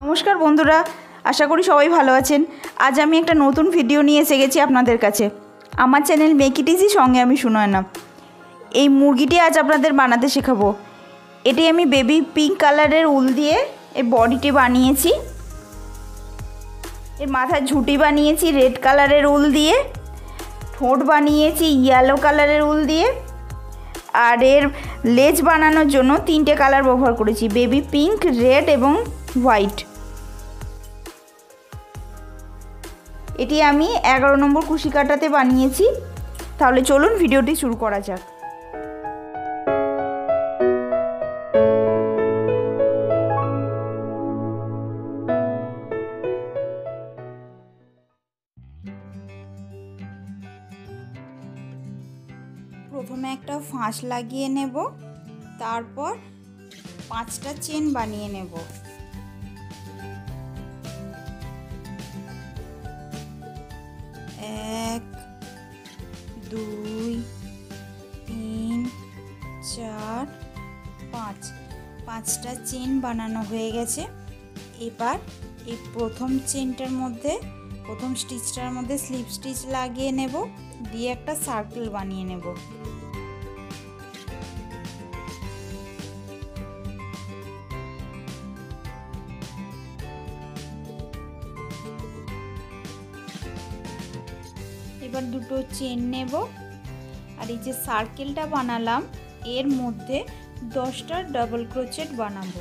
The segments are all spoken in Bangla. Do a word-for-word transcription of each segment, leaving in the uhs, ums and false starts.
নমস্কার বন্ধুরা, আশা করি সবাই ভালো আছেন। আজ আমি একটা নতুন ভিডিও নিয়ে এসে গেছি আপনাদের কাছে। আমার চ্যানেল মেক ইট ইজি, সঙ্গে আমি সুনয়না। এই মুরগিটি আজ আপনাদের বানাতে শেখাবো। এটি আমি বেবি পিঙ্ক কালারের উল দিয়ে এই বডিটি বানিয়েছি। এর মাথার ঝুঁটি বানিয়েছি রেড কালারের উল দিয়ে, ঠোঁট বানিয়েছি ইয়েলো কালারের উল দিয়ে, আর এর লেজ বানানোর জন্য তিনটে কালার ব্যবহার করেছি, বেবি পিঙ্ক, রেড এবং হোয়াইট। এটি আমি এগারো নম্বর কুশি কাটাতে বানিয়েছি। তাহলে চলুন ভিডিওটি শুরু করা যাক। প্রথমে একটা ফাঁস লাগিয়ে নেব, তারপর পাঁচটা চেন বানিয়ে নেব। এক, দুই, তিন, চার, পাঁচ। পাঁচটা চেন বানানো হয়ে গেছে। এবার এই প্রথম চেনটার মধ্যে, প্রথম স্টিচটার মধ্যে স্লিপ স্টিচ লাগিয়ে নেব, দিয়ে একটা সার্কেল বানিয়ে নেব। এবার দুটো চেন নেব, আর এই যে সার্কেলটা বানালাম এর মধ্যে দশটা ডাবল ক্রোচেট বানাবো।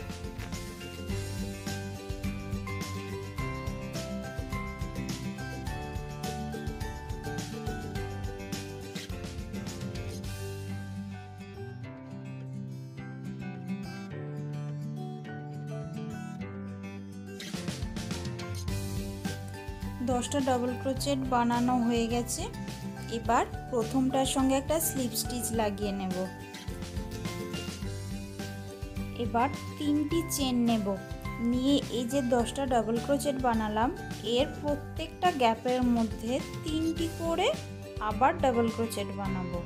দশটা ডাবল ক্রোচেট বানানো হয়ে গেছে। এবার প্রথমটার সঙ্গে একটা স্লিপ স্টিচ লাগিয়ে নেব। এবার তিনটি চেন নেব, নিয়ে এই যে দশটা ডাবল ক্রোচেট বানালাম এর প্রত্যেকটা গ্যাপের মধ্যে তিনটি করে আবার ডাবল ক্রোচেট বানাবো।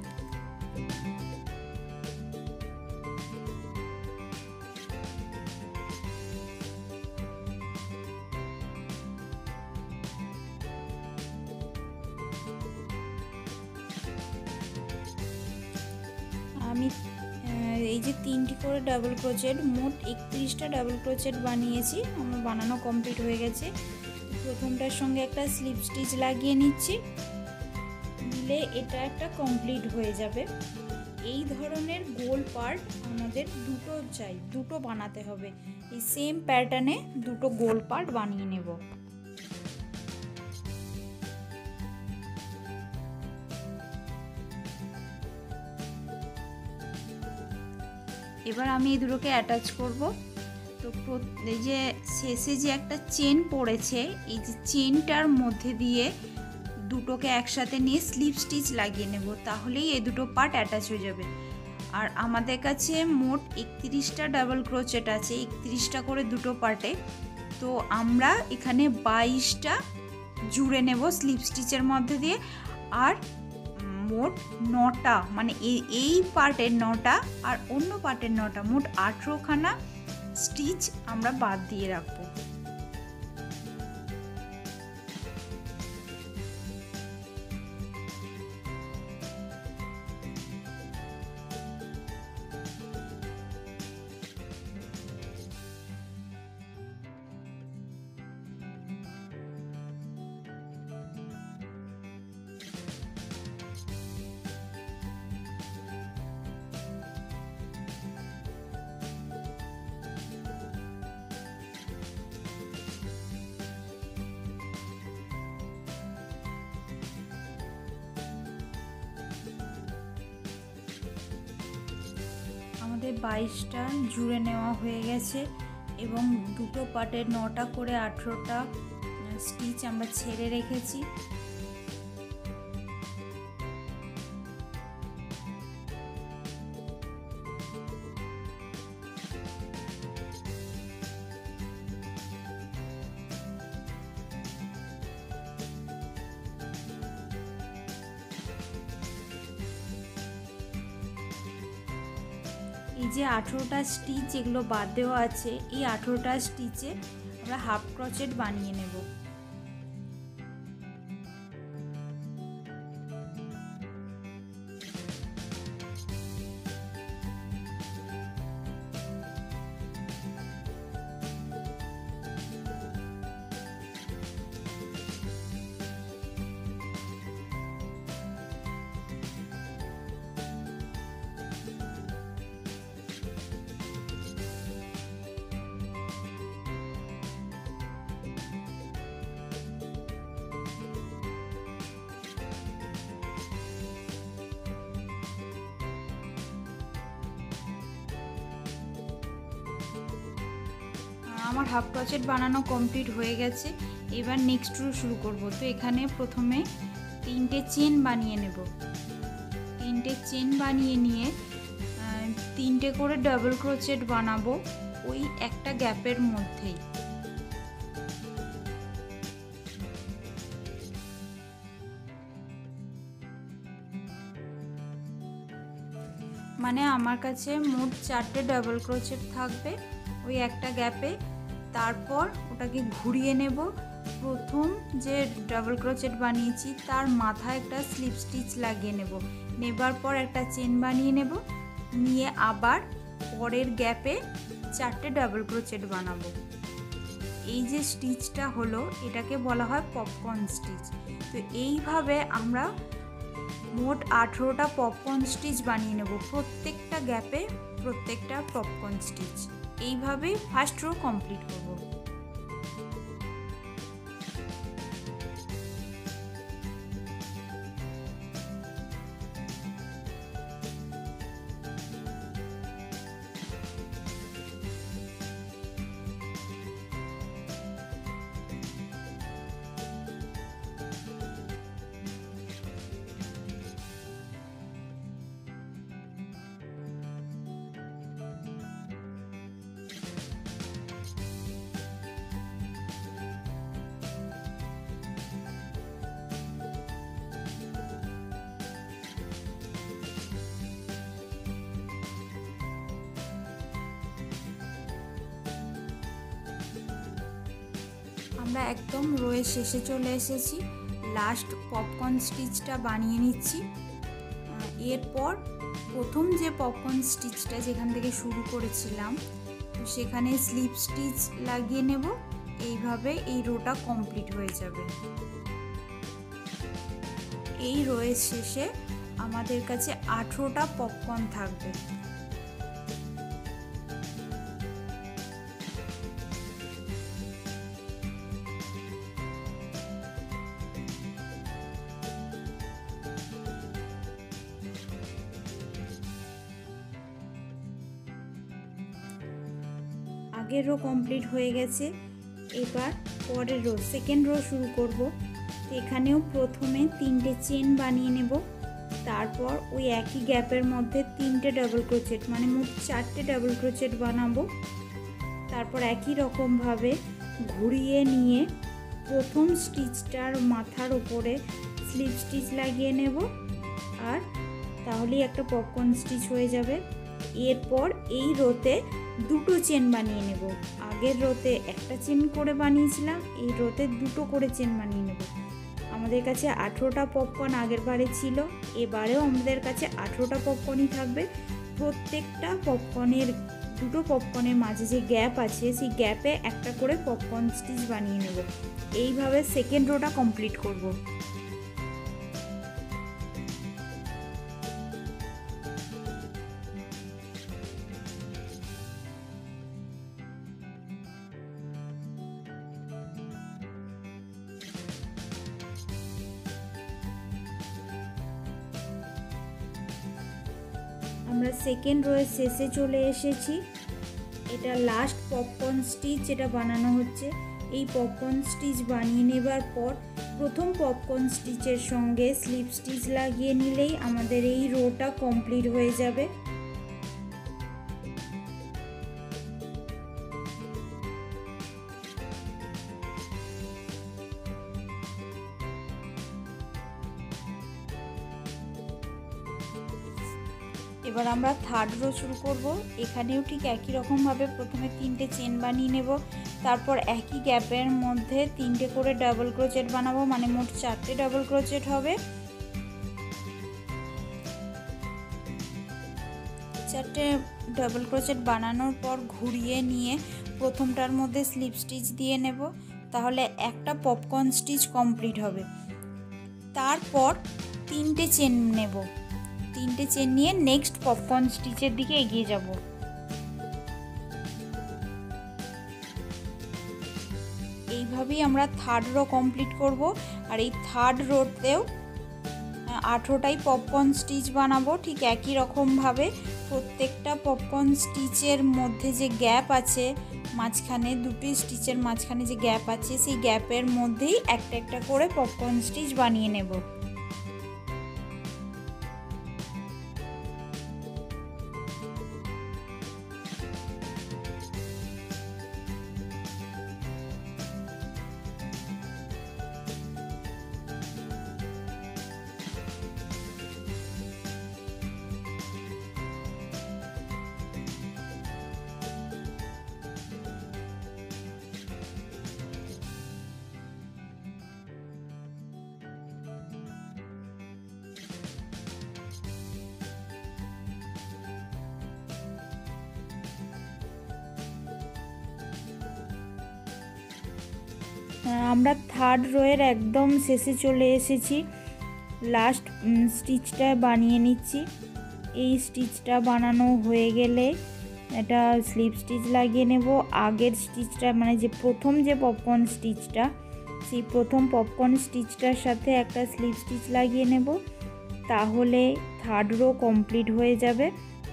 আমি এই যে তিনটি করে ডাবল ক্রোচেট, মোট একত্রিশটা ডাবল ক্রোচেট বানিয়েছি। আমার বানানো কমপ্লিট হয়ে গেছে। প্রথমটার সঙ্গে একটা স্লিপ স্টিচ লাগিয়ে নিচ্ছি, দিলে এটা একটা কমপ্লিট হয়ে যাবে। এই ধরনের গোল পার্ট আমাদের দুটো চাই, দুটো বানাতে হবে। এই সেম প্যাটার্নে দুটো গোল পার্ট বানিয়ে নেব। এবার আমি এই দুটোকে অ্যাটাচ করব। তো এই যে শেষে যে একটা চেন পড়েছে, এই যে চেনটার মধ্যে দিয়ে দুটোকে একসাথে নিয়ে স্লিপ স্টিচ লাগিয়ে নেব, তাহলেই এই দুটো পার্ট অ্যাটাচ হয়ে যাবে। আর আমাদের কাছে মোট একত্রিশটা ডাবল ক্রোচেট আছে, একত্রিশটা করে দুটো পার্টে। তো আমরা এখানে বাইশটা জুড়ে নেব স্লিপ স্টিচের মধ্যে দিয়ে। আর মোট নটা, মানে এই পার্টের নটা আর অন্য পার্টের নটা, মোট আঠেরোখানা স্টিচ আমরা বাদ দিয়ে রাখবো। আমাদের বাইশটা জুড়ে নেওয়া হয়ে গেছে এবং দুটো পার্টের নটা করে আঠেরোটা স্টিচ আমরা ছেড়ে রেখেছি। এই যে আঠেরোটা স্টিচ যেগুলো বাদ দেওয়া আছে, এই আঠেরোটা স্টিচে আমরা হাফ ক্রোচেট বানিয়ে নেব। আমার হাফ ক্রোচেট বানানো কমপ্লিট হয়ে গেছে। এবার নেক্সট রো শুরু করব। তো এখানে প্রথমে তিনটে চেন বানিয়ে নেব। তিনটে চেন বানিয়ে নিয়ে তিনটে করে ডাবল ক্রোচেট বানাবো ওই একটা গ্যাপের মধ্যেই। মানে আমার কাছে মোট চারটে ডাবল ক্রোচেট থাকবে ওই একটা গ্যাপে। তারপর ওটাকে ঘুরিয়ে নেব। প্রথম যে ডাবল ক্রোচেট বানিয়েছি তার মাথায় একটা স্লিপ স্টিচ লাগিয়ে নেব। নেবার পর একটা চেন বানিয়ে নেব, নিয়ে আবার পরের গ্যাপে চারটে ডাবল ক্রোচেট বানাবো। এই যে স্টিচটা হলো এটাকে বলা হয় পপকর্ন স্টিচ। তো এইভাবে আমরা মোট আঠেরোটা পপকর্ন স্টিচ বানিয়ে নেব, প্রত্যেকটা গ্যাপে প্রত্যেকটা পপকর্ন স্টিচ। এইভাবেই ফার্স্ট রো কমপ্লিট করব। আমরা একদম রোয়ের শেষে চলে এসেছি। লাস্ট পপকর্ন স্টিচটা বানিয়ে নিচ্ছি। এরপর প্রথম যে পপকর্ন স্টিচটা যেখান থেকে শুরু করেছিলাম তো সেখানে স্লিপ স্টিচ লাগিয়ে নেব। এইভাবে এই রোটা কমপ্লিট হয়ে যাবে। এই রোয়ের শেষে আমাদের কাছে আঠেরোটা পপকর্ন থাকবে। আগের রো কমপ্লিট হয়ে গেছে। এবার পরের রো সেকেন্ড রো শুরু করব। এখানেও প্রথমে তিনটে চেন বানিয়ে নেব, তারপর ওই একই গ্যাপের মধ্যে তিনটে ডাবল ক্রোচেট মানে মোট চারটে ডাবল ক্রোচেট বানাবো। তারপর একই রকমভাবে ঘুরিয়ে নিয়ে প্রথম স্টিচটার মাথার উপরে স্লিপ স্টিচ লাগিয়ে নেব, আর তাহলেই একটা পপকর্ন স্টিচ হয়ে যাবে। এরপর এই রোতে দুটো চেন বানিয়ে নেব। আগের রোতে একটা চেন করে বানিয়েছিলাম, এই রোতে দুটো করে চেন বানিয়ে নেব। আমাদের কাছে আঠেরোটা পপকর্ন আগের বারে ছিল, এবারেও আমাদের কাছে আঠেরোটা পপকর্নই থাকবে। প্রত্যেকটা পপকর্নের দুটো পপকর্নের মাঝে যে গ্যাপ আছে সেই গ্যাপে একটা করে পপকর্ন স্টিচ বানিয়ে নেব। এইভাবে সেকেন্ড রোটা কমপ্লিট করব। আমরা সেকেন্ড রোয়ের শেষে চলে এসেছি। এটা লাস্ট পপকর্ন স্টিচ যেটা বানানো হচ্ছে। এই পপকর্ন স্টিচ বানিয়ে নেবার পর প্রথম পপকর্ন স্টিচের সঙ্গে স্লিপ স্টিচ লাগিয়ে নিলেই আমাদের এই রোটা কমপ্লিট হয়ে যাবে। এবার আমরা থার্ড রো শুরু করব। এখানেও ঠিক একই রকমভাবে প্রথমে তিনটে চেন বানিয়ে নেব, তারপর একই গ্যাপের মধ্যে তিনটে করে ডাবল ক্রোচেট বানাবো, মানে মোট চারটে ডাবল ক্রোচেট হবে। চারটে ডাবল ক্রোচেট বানানোর পর ঘুরিয়ে নিয়ে প্রথমটার মধ্যে স্লিপ স্টিচ দিয়ে নেব, তাহলে একটা পপকর্ন স্টিচ কমপ্লিট হবে। তারপর তিনটে চেন নেব, তিনটে চেন নিয়ে নেক্সট পপকর্ন স্টিচের দিকে এগিয়ে যাব। এইভাবেই আমরা থার্ড রো কমপ্লিট করব। আর এই থার্ড রোতেও আঠেরোটাই পপকর্ন স্টিচ বানাবো। ঠিক একই রকমভাবে প্রত্যেকটা পপকর্ন স্টিচের মধ্যে যে গ্যাপ আছে, মাঝখানে দুটি স্টিচের মাঝখানে যে গ্যাপ আছে, সেই গ্যাপের মধ্যেই একটা একটা করে পপকর্ন স্টিচ বানিয়ে নেব। আমরা থার্ড রোয়ের একদম শেষে চলে এসেছি। লাস্ট স্টিচটা বানিয়ে নিচ্ছি। এই স্টিচটা বানানো হয়ে গেলে এটা স্লিপ স্টিচ লাগিয়ে নেব। আগের স্টিচটা মানে যে প্রথম যে পপকর্ন স্টিচটা, সেই প্রথম পপকর্ন স্টিচটার সাথে একটা স্লিপ স্টিচ লাগিয়ে নেব, তাহলে থার্ড রো কমপ্লিট হয়ে যাবে।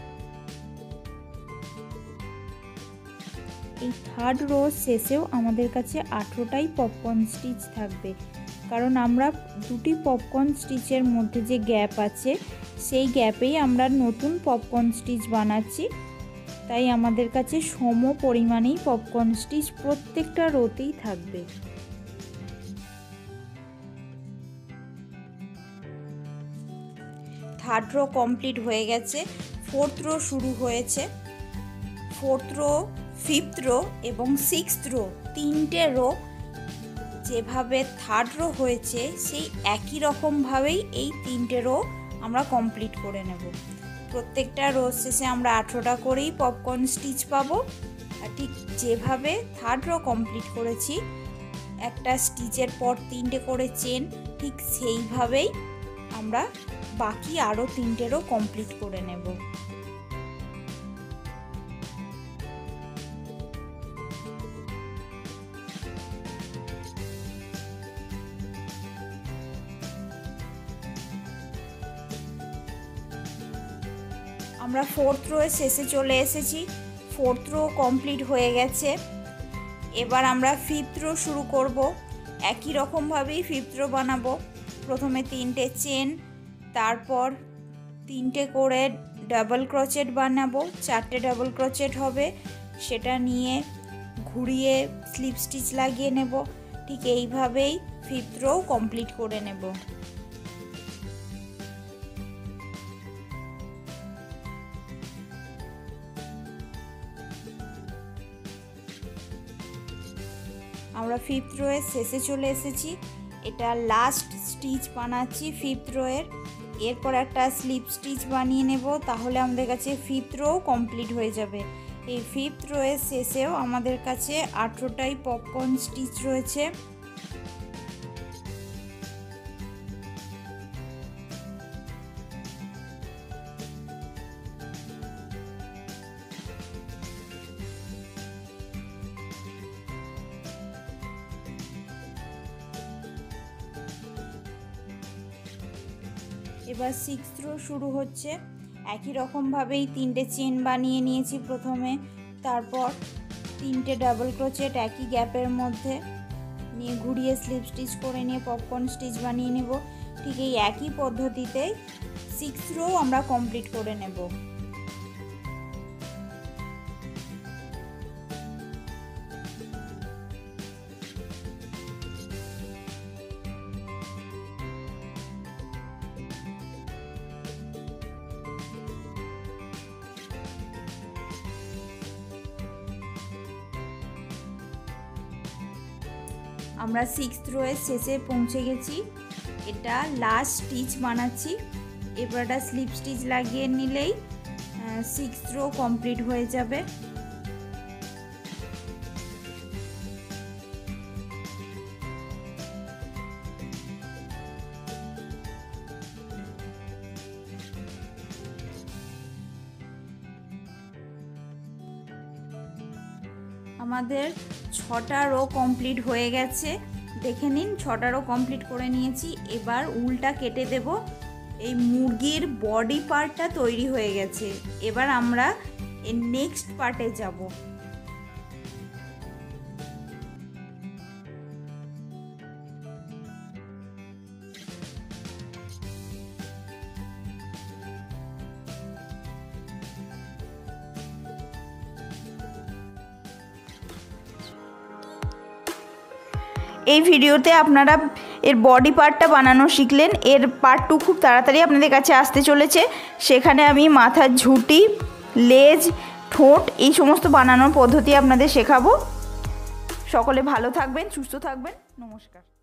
এই থার্ড রো শেষেও আমাদের কাছে আঠেরোটাই পপকর্ন স্টিচ থাকবে, কারণ আমরা দুটি পপকর্ন স্টিচের মধ্যে যে গ্যাপ আছে সেই গ্যাপেই আমরা নতুন পপকর্ন স্টিচ বানাচ্ছি। তাই আমাদের কাছে সম পরিমাণেই পপকর্ন স্টিচ প্রত্যেকটা রোতেই থাকবে। থার্ড রো কমপ্লিট হয়ে গেছে, ফোর্থ রো শুরু হয়েছে। ফোর্থ রো, ফিফথ রো এবং সিক্সথ রো, তিনটে রো যেভাবে থার্ড রো হয়েছে সেই একই রকমভাবেই এই তিনটে রো আমরা কমপ্লিট করে নেব। প্রত্যেকটা রো শেষে আমরা আঠেরোটা করেই পপকর্ন স্টিচ পাবো। আর ঠিক যেভাবে থার্ড রো কমপ্লিট করেছি, একটা স্টিচের পর তিনটে করে চেন, ঠিক সেইভাবেই আমরা বাকি আরও তিনটে রো কমপ্লিট করে নেব। আমরা ফোর্থ রোয়ের শেষে চলে এসেছি। ফোর্থ রো কমপ্লিট হয়ে গেছে। এবার আমরা ফিফথ রো শুরু করব। একই রকমভাবেই ফিফথ রো বানাবো। প্রথমে তিনটে চেন, তারপর তিনটে করে ডাবল ক্রোচেট বানাবো, চারটে ডাবল ক্রোচেট হবে। সেটা নিয়ে ঘুরিয়ে স্লিপ স্টিচ লাগিয়ে নেব। ঠিক এইভাবেই ফিফথ রো কমপ্লিট করে নেব। আমরা ফিফথ রোয়ের শেষে চলে এসেছি। এটা লাস্ট স্টিচ বানাচ্ছি ফিফথ রোয়ের। এরপর একটা স্লিপ স্টিচ বানিয়ে নেব, তাহলে আমাদের কাছে ফিফথ রো কমপ্লিট হয়ে যাবে। এই ফিফথ রোয়ের শেষেও আমাদের কাছে আঠেরোটাই পপকর্ন স্টিচ রয়েছে। এবার সিক্সথ রো শুরু হচ্ছে। একই রকমভাবেই তিনটে চেন বানিয়ে নিয়েছি প্রথমে, তারপর তিনটে ডাবল ক্রোচেট একই গ্যাপের মধ্যে নিয়ে ঘুরিয়ে স্লিপ স্টিচ করে নিয়ে পপকর্ন স্টিচ বানিয়ে নেব। ঠিক এই একই পদ্ধতিতেই সিক্সথ রো আমরা কমপ্লিট করে নেব। আমরা সিক্সথ রোয়ের শেষে পৌঁছে গেছি। এটা লাস্ট স্টিচ বানাচ্ছি। এবার একটা স্লিপ স্টিচ লাগিয়ে নিলেই সিক্সথ রো কমপ্লিট হয়ে যাবে। আমাদের ছটা রো কমপ্লিট হয়ে গেছে, দেখে নিন ছটা রো কমপ্লিট করে নিয়েছি। এবার উলটা কেটে দেব। এই মুরগির বডি পার্টটা তৈরি হয়ে গেছে, এবার আমরা এর নেক্সট পার্টে যাব। এই ভিডিওতে আপনারা এর বডি পার্টটা বানানো শিখলেন। এর পার্ট টু খুব তাড়াতাড়ি আপনাদের কাছে আসতে চলেছে। সেখানে আমি মাথার ঝুঁটি, লেজ, ঠোঁট এই সমস্ত বানানোর পদ্ধতি আপনাদের শেখাবো। সকলে ভালো থাকবেন, সুস্থ থাকবেন। নমস্কার।